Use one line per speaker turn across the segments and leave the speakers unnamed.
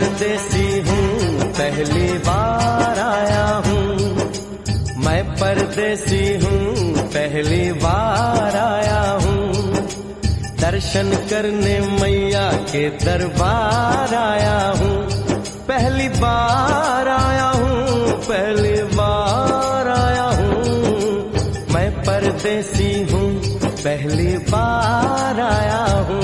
परदेसी हूँ, पहली बार आया हूँ। मैं परदेसी हूँ, पहली बार आया हूँ। दर्शन करने मैया के दरबार आया हूँ। पहली बार आया हूँ, पहली बार आया हूँ। मैं परदेसी हूँ, पहली बार आया हूँ।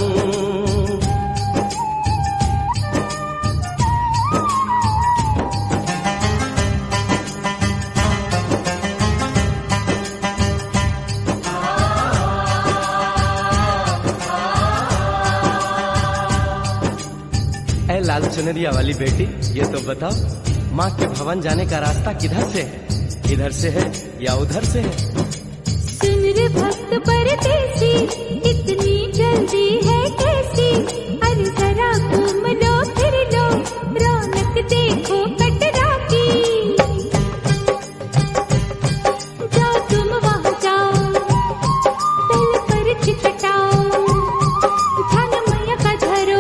लाल चुनरिया वाली बेटी, ये तो बताओ, माँ के भवन जाने का रास्ता किधर से है? इधर से है या उधर से है?
सुन रे भक्त परदेसी, इतनी जल्दी है कैसी? अरे जरा घूम लो फिर लो, रौनक देखो कटरा की। जाओ तुम वहाँ जाओ, तल पर चिकटाओ, ध्यान मैया का धरो,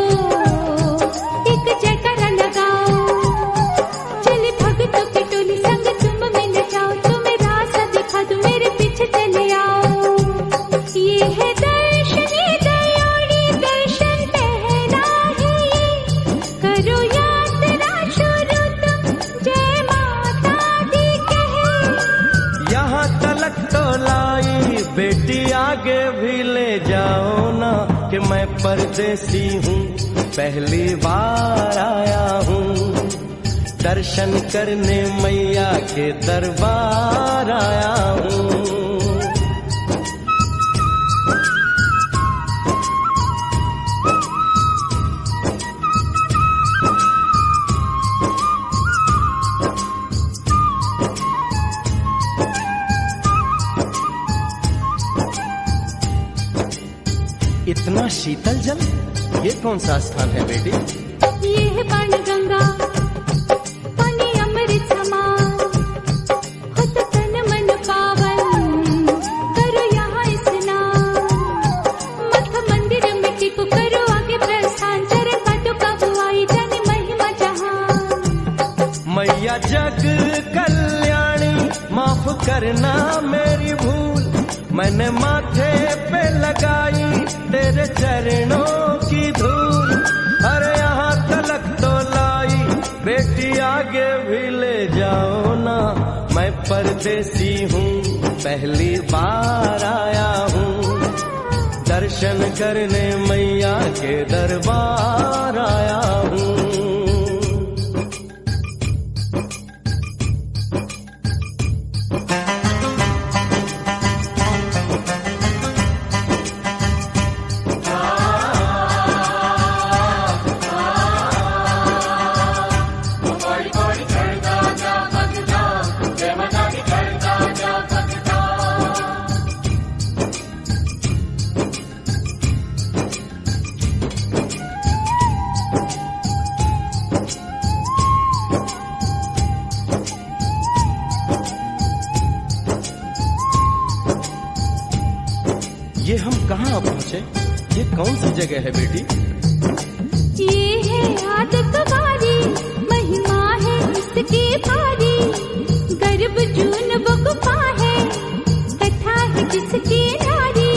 जयकारा लगाओ। चले भक्तों की टोली संग तुम मिल जाओ, तुम्हें रास्ता दिखा दूं, मेरे पीछे चले आओ। ये है दर्शन, ये दयाड़ी दर्शन पहला है ये, करो यात्रा शुरू तुम, जय माता दी कहे।
यहाँ तलक तो लाई बेटी, आगे भी ले जाओ ना, कि मैं परदेसी हूँ, पहली बार आया हूँ। दर्शन करने मैया के दरबार आया हूँ। इतना शीतल जल, ये कौन सा स्थान है बेटी?
ये है पानी गंगा, पानी अमृत समान, होता तन मन पावन, करो यहाँ स्नान। मठ मंदिर में टिको, करो आगे प्रस्थान, चरण पाटो का बुआई, जाने महिमा जहान।
मैया जग कल्याणी, माफ करना मेरी भूल, मैंने माथे पे लगाई तेरे चरणों की धूल। अरे यहाँ तलक तो लाई बेटी, आगे भी ले जाओ ना, मैं परदेसी हूँ, पहली बार आया हूँ। दर्शन करने मैया के दरबार आया हूँ। ये हम कहाँ पहुँचे? ये कौन सी जगह है बेटी?
ये है आदत बारी, महिमा है इसकी भारी, गर्भ जून वो गुफा है, कथा है जिसकी नारी।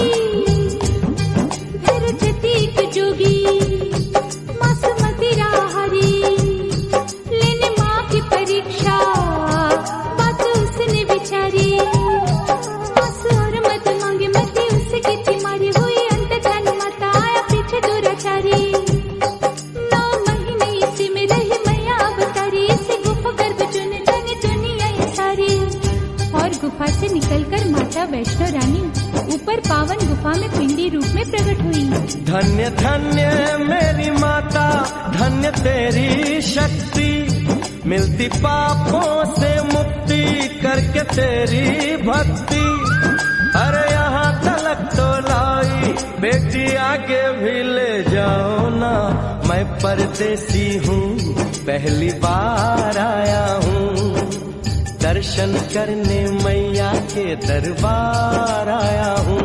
धरती की जोगी मासूमती राहरी, लेने माँ की परीक्षा, बात उसने बिचारी। गुफा से निकलकर माता वैष्णो रानी ऊपर पावन गुफा में पिंडी रूप में प्रकट हुई।
धन्य धन्य मेरी माता, धन्य तेरी शक्ति, मिलती पापों से मुक्ति करके तेरी भक्ति। अरे यहाँ तलक तो लाई बेटी, आगे भी ले जाओ ना, मैं परदेसी हूँ, पहली बार आया हूँ। दर्शन करने मैया के दरबार आया हूँ।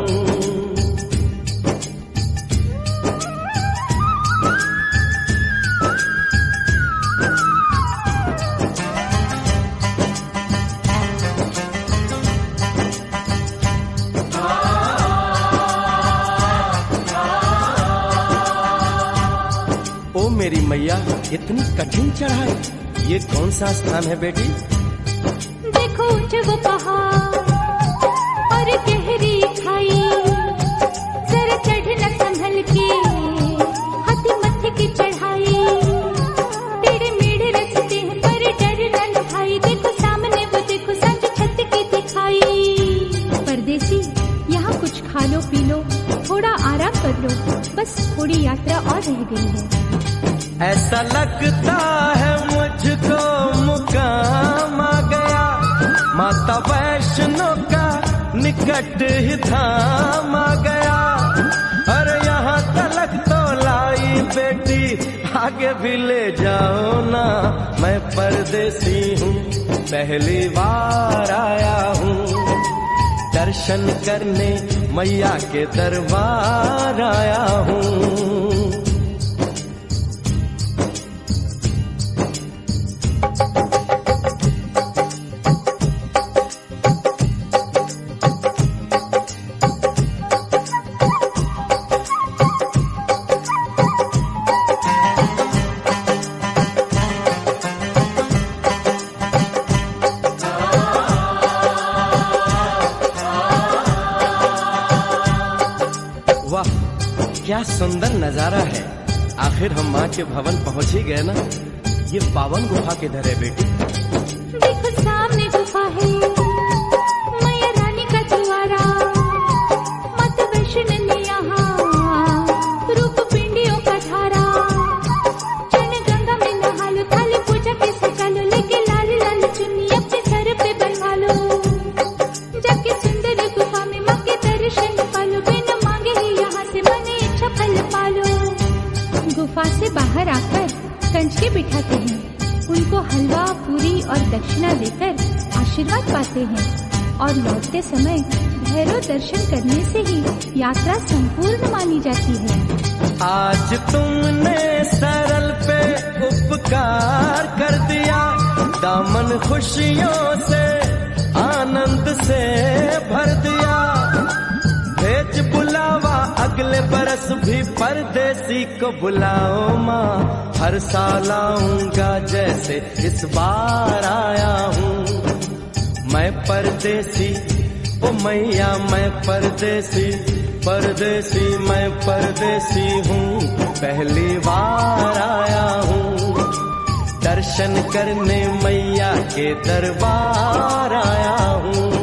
मेरी मैया इतनी कठिन चढ़ाई, ये कौन सा स्थान है बेटी?
देखो ऊंचे वो पहाड़ और गहरी खाई, जरा चढ़ना संभल के, हाथी मत्थे की चढ़ाई, टेढ़े मेढ़े रास्ते हैं पर डरना न भाई, देखो सामने वो देखो संग छत की दिखाई। परदेसी यहाँ कुछ खा लो पी लो, थोड़ा आराम कर लो, बस थोड़ी यात्रा और रह गई है।
ऐसा लगता है मुझको मुकाम आ गया, माता वैष्णो का निकट ही धाम आ गया। अरे यहाँ तलक तो लाई बेटी, आगे भी ले जाओ ना, मैं परदेसी हूँ पहली बार आया हूँ, दर्शन करने मैया के दरबार आया हूँ। वाह क्या सुंदर नजारा है, आखिर हम माँ के भवन पहुँच ही गए ना। ये पावन गुफा किधर है बेटी?
देखो सामने गुफा है, मैया रानी का द्वारा, माता वैष्णो ने यहाँ रूप पिंडियों का धारा, चरण गंगा में नहा लो, थाली पूजा के सजा लो, लेके लाल लाल चुन्नी अपने सर पे बनवा लो, जाके सुंदर गुफा में माँ के दर्शन पालो, बिना मांगे ही यहाँ से मने इच्छा फल पालो। गुफा से बाहर आकर कंच के बिठाते हैं, उनको हलवा पूरी और दक्षिणा देकर आशीर्वाद पाते हैं, और लौटते समय भैरव दर्शन करने से ही यात्रा संपूर्ण मानी जाती है।
आज तुमने सरल पे उपकार कर दिया, दामन खुशियों से आनंद से भर दिया, भेज बुलावा अगले बरस भी परदेसी को बुलाओ माँ, हर साल आऊंगा जैसे इस बार आया हूँ। मैं परदेसी ओ मैया मैं परदेसी, परदेसी मैं परदेसी हूँ पहली बार आया हूँ, दर्शन करने मैया के दरबार आया हूँ।